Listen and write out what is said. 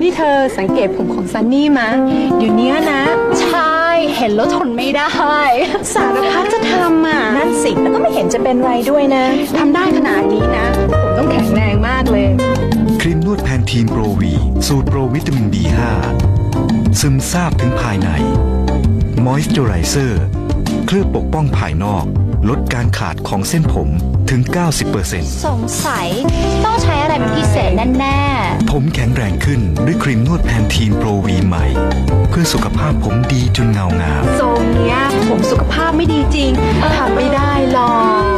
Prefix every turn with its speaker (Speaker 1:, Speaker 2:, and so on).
Speaker 1: นี่เธอสังเกตผมของซันนี่มะเดี๋ยวนี้นะ
Speaker 2: ใช่เห็นแล้วทนไม่ได้
Speaker 1: สารพัดจะทำอ่ะ
Speaker 3: นั่นสิแล้วก็ไม่เห็นจะเป็นไรด้วยนะ
Speaker 1: ทำได้ขนาดนี้นะผมต้องแข็งแรงมากเลย
Speaker 4: ครีมนวดแพนทีนโปรวีสูตรโปรวิตามิน B5 ซึมซาบถึงภายในมอยส์เจอไรเซอร์เคลือบปกป้องภายนอกลดการขาดของเส้นผมถึง 90%
Speaker 2: สงสัยต้องใช้อะไรเป็นพิเศษแน่
Speaker 4: ๆผมแข็งแรงขึ้นด้วยครีมนวดแพนทีนโปรวีใหม่เพื่อสุขภาพผมดีจนเงางาม
Speaker 1: ทรงเนี้ยผมสุขภาพไม่ดีจริงทำไม่ได้หรอก